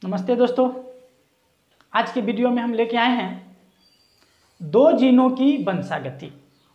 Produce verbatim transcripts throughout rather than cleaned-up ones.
नमस्ते दोस्तों, आज के वीडियो में हम लेके आए हैं दो जीनों की वंशागति।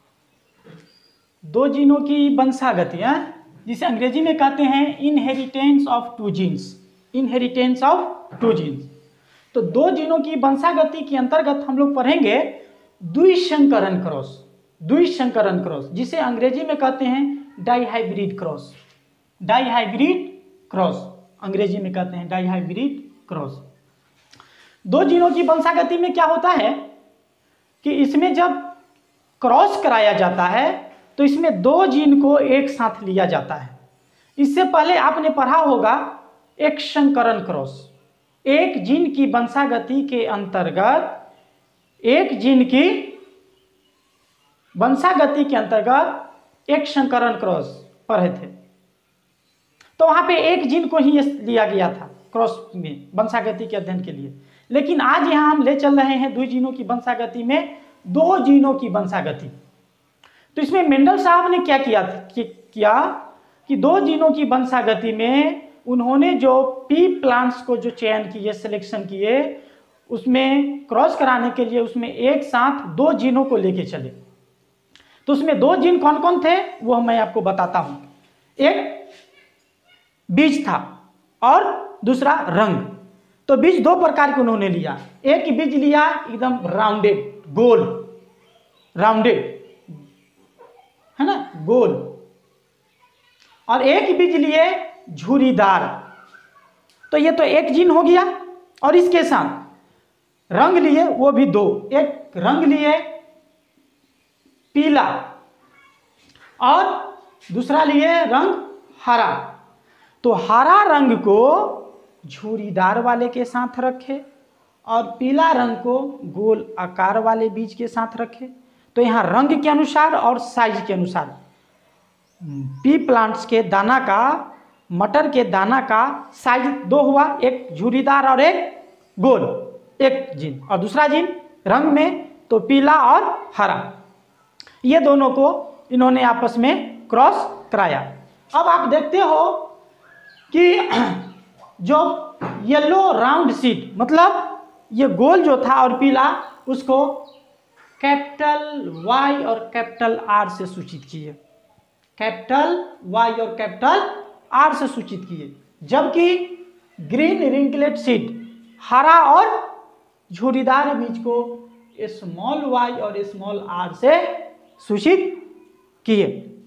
दो जीनों की वंशागति है जिसे अंग्रेजी में कहते हैं inheritance of two genes. Inheritance of two genes. तो दो जीनों की वंशागति के अंतर्गत हम लोग पढ़ेंगे द्विसंकरण क्रॉस। द्विसंकरण क्रॉस जिसे अंग्रेजी में कहते हैं डाइहाइब्रिड क्रॉस। डाइहाइब्रिड क्रॉस अंग्रेजी में कहते हैं डाइहाइब्रिड क्रॉस। दो जीनों की वंशागति में क्या होता है कि इसमें जब क्रॉस कराया जाता है तो इसमें दो जीन को एक साथ लिया जाता है। इससे पहले आपने पढ़ा होगा एक संकरण क्रॉस। एक जीन की वंशागति के अंतर्गत एक जीन की वंशागति के अंतर्गत एक संकरण क्रॉस पढ़े थे। तो वहां पे एक जीन को ही लिया गया था क्रॉस में वंशागति के अध्ययन के लिए। लेकिन आज यहां हम ले चल रहे हैं दो जीनों की वंशागति में दो जीनों की वंशागति। तो इसमें मेंडल साहब ने क्या किया कि, किया कि दो जीनों की वंशागति में उन्होंने जो पी प्लांट्स को जो चयन किए, सिलेक्शन किए, उसमें क्रॉस कराने के लिए उसमें एक साथ दो जीनों को लेके चले। तो उसमें दो जीन कौन कौन थे वो मैं आपको बताता हूं। एक बीज था और दूसरा रंग। तो बीज दो प्रकार के उन्होंने लिया। एक बीज लिया एकदम राउंडेड, गोल, राउंडेड है ना, गोल। और एक बीज लिए झुर्रीदार। तो ये तो एक जीन हो गया। और इसके साथ रंग लिए वो भी दो। एक रंग लिए पीला और दूसरा लिए रंग हरा। तो हरा रंग को झुर्रीदार वाले के साथ रखे और पीला रंग को गोल आकार वाले बीज के साथ रखे। तो यहाँ रंग के अनुसार और साइज के अनुसार पी प्लांट्स के दाना का, मटर के दाना का साइज दो हुआ, एक झुर्रीदार और एक गोल, एक जीन। और दूसरा जीन रंग में तो पीला और हरा। ये दोनों को इन्होंने आपस में क्रॉस कराया। अब आप देखते हो कि जो येलो राउंड सीड, मतलब ये गोल जो था और पीला, उसको कैपिटल वाई और कैपिटल आर से सूचित किए। कैपिटल वाई और कैपिटल आर से सूचित किए। जबकि ग्रीन रिंकलेट सीड, हरा और झुर्रीदार बीज को स्मॉल वाई और स्मॉल आर से सूचित किए।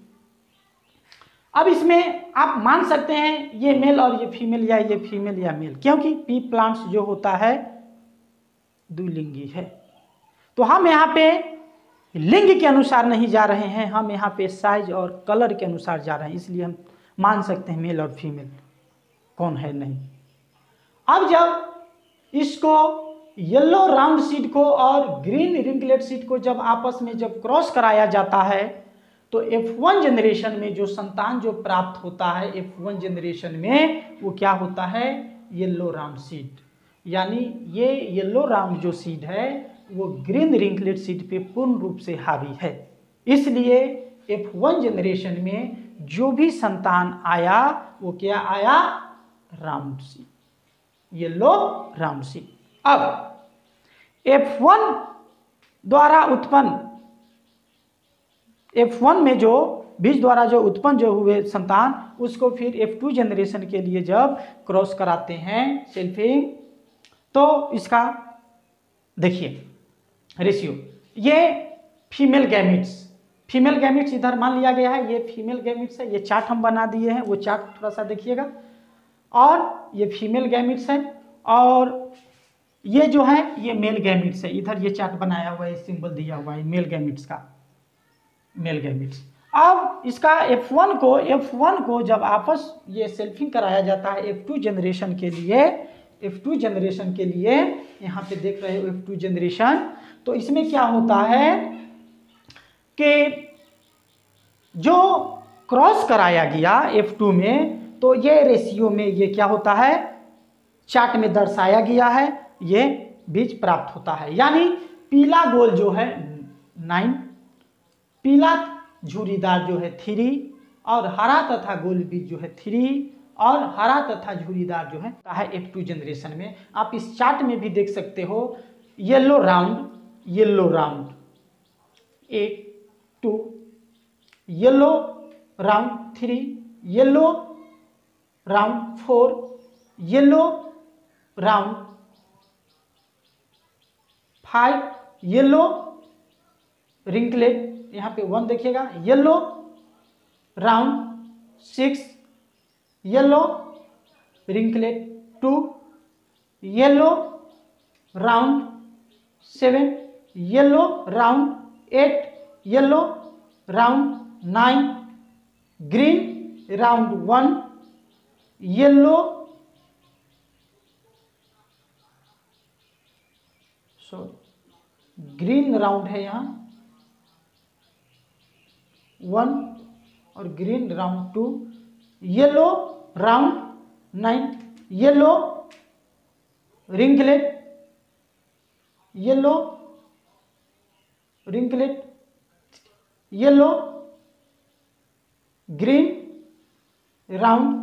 अब इसमें आप मान सकते हैं ये मेल और ये फीमेल, या ये फीमेल या मेल, क्योंकि पी प्लांट्स जो होता है द्विलिंगी है। तो हम यहाँ पे लिंग के अनुसार नहीं जा रहे हैं, हम यहाँ पे साइज और कलर के अनुसार जा रहे हैं। इसलिए हम मान सकते हैं मेल और फीमेल कौन है नहीं। अब जब इसको येलो राउंड सीड को और ग्रीन रिंकलेट सीड को जब आपस में जब क्रॉस कराया जाता है तो एफ वन जनरेशन में जो संतान जो प्राप्त होता है, एफ वन जनरेशन में वो क्या होता है, येलो राउंड सीड। यानी ये येलो राउंड जो सीड है वो ग्रीन रिंकलेट सीड पे पूर्ण रूप से हावी है। इसलिए एफ वन जनरेशन में जो भी संतान आया वो क्या आया, round seed, yellow round seed. अब एफ वन द्वारा उत्पन्न, एफ वन में जो बीज द्वारा जो उत्पन्न जो हुए संतान, उसको फिर एफ टू जनरेशन के लिए जब क्रॉस कराते हैं सेल्फिंग, तो इसका देखिए रेशियो, ये फीमेल गैमिट्स, फीमेल गैमिट्स इधर मान लिया गया है, ये फीमेल गैमिट्स है। ये चार्ट हम बना दिए हैं, वो चार्ट थोड़ा सा देखिएगा। और ये फीमेल गैमिट्स है और ये जो है ये मेल गैमिट्स है। इधर ये चार्ट बनाया हुआ है, सिंबल दिया हुआ है मेल गैमिट्स का, मेल गैमिट्स। अब इसका एफ वन को एफ वन को जब आपस ये सेल्फिंग कराया जाता है एफ टू जनरेशन के लिए, एफ टू जनरेशन के लिए यहाँ पे देख रहे हो एफ टू जनरेशन। तो इसमें क्या होता है कि जो क्रॉस कराया गया एफ टू में, तो ये रेशियो में ये क्या होता है, चार्ट में दर्शाया गया है, ये बीज प्राप्त होता है। यानी पीला गोल जो है नाइन, पीला झुर्रीदार जो है थ्री, और हरा तथा गोल बीज जो है थ्री, और हरा तथा झुर्रीदार जो है है एफ टू जनरेशन में। आप इस चार्ट में भी देख सकते हो, येलो राउंड, येलो राउंड एक two, yellow round three, yellow round four, yellow round five, yellow wrinkled यहाँ पे वन देखिएगा, yellow round six, yellow wrinkled two, yellow round seven, yellow round eight, yellow round nine, green round one, yellow sorry green round है यहाँ one और green round two, yellow round nine, yellow wrinkled, yellow wrinkled, yellow green round,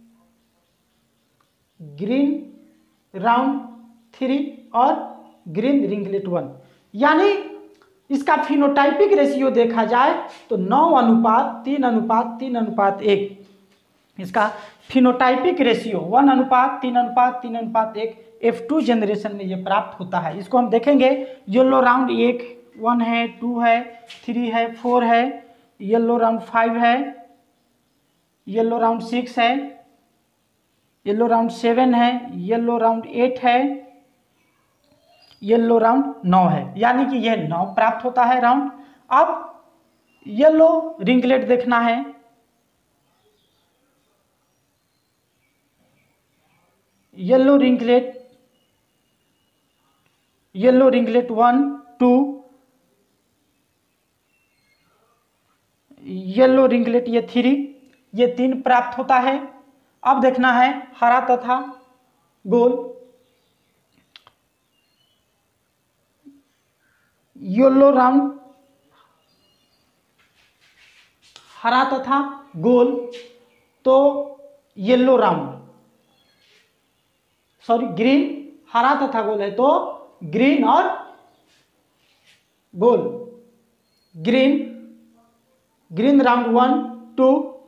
green round three और green रिंकलेट one. यानी इसका phenotypic ratio देखा जाए तो नौ अनुपात तीन अनुपात तीन अनुपात एक, इसका फिनोटाइपिक रेशियो वन अनुपात तीन अनुपात तीन अनुपात एक एफ टू जनरेशन में ये प्राप्त होता है। इसको हम देखेंगे, येलो राउंड एक वन है, टू है, थ्री है, फोर है, येलो राउंड फाइव है, येलो राउंड सिक्स है, येलो राउंड सेवन है, येलो राउंड एट है, येलो राउंड नौ है। यानी कि यह नौ प्राप्त होता है राउंड। अब येलो रिंकलेट देखना है, yellow wrinkled, yellow wrinkled one two, yellow wrinkled ये थ्री, ये तीन प्राप्त होता है। अब देखना है हरा तथा गोल, येलो राउंड हरा तथा गोल, तो येलो राउंड सॉरी ग्रीन, हरा तथा गोल है तो ग्रीन और गोल, green green round one two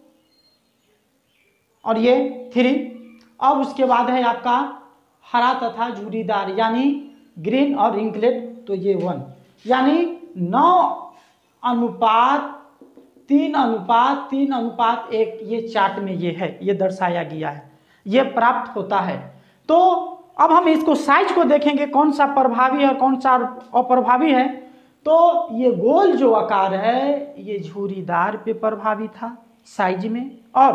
और ये थ्री। अब उसके बाद है आपका हरा तथा झुर्रीदार यानी ग्रीन और रिंकलेट, तो ये वन। यानी नौ अनुपात तीन अनुपात तीन अनुपात एक, ये चार्ट में ये है, ये दर्शाया गया है, ये प्राप्त होता है। तो अब हम इसको साइज को देखेंगे, कौन सा प्रभावी और कौन सा अप्रभावी है। तो ये गोल जो आकार है ये झुर्रीदार पे प्रभावी था साइज में, और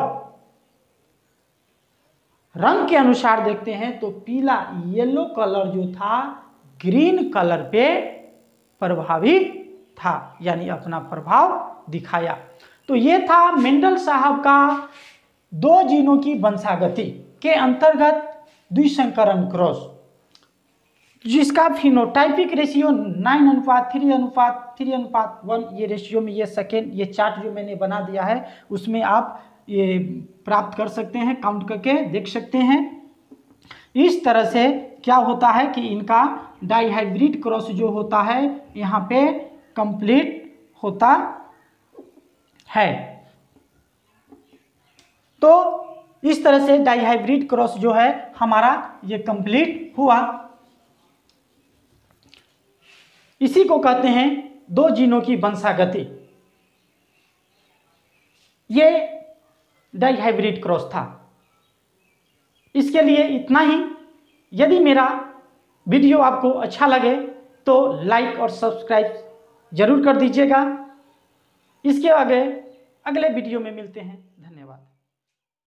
रंग के अनुसार देखते हैं तो पीला येलो कलर जो था ग्रीन कलर पे प्रभावी था, यानी अपना प्रभाव दिखाया। तो ये था मेंडल साहब का दो जीनों की वंशागति के अंतर्गत द्विसंकरण क्रॉस, जिसका फिनोटाइपिक रेशियो नाइन अनुपात थ्री अनुपात थ्री अनुपात वन, ये रेशियो में ये सेकेंड ये चार्ट जो मैंने बना दिया है उसमें आप ये प्राप्त कर सकते हैं, काउंट करके देख सकते हैं। इस तरह से क्या होता है कि इनका डाइहाइब्रिड क्रॉस जो होता है यहाँ पे कंप्लीट होता है। तो इस तरह से डाइहाइब्रिड क्रॉस जो है हमारा ये कंप्लीट हुआ। इसी को कहते हैं दो जीनों की वंशागति। ये डाइहाइब्रिड क्रॉस था। इसके लिए इतना ही। यदि मेरा वीडियो आपको अच्छा लगे तो लाइक और सब्सक्राइब जरूर कर दीजिएगा। इसके आगे अगले वीडियो में मिलते हैं।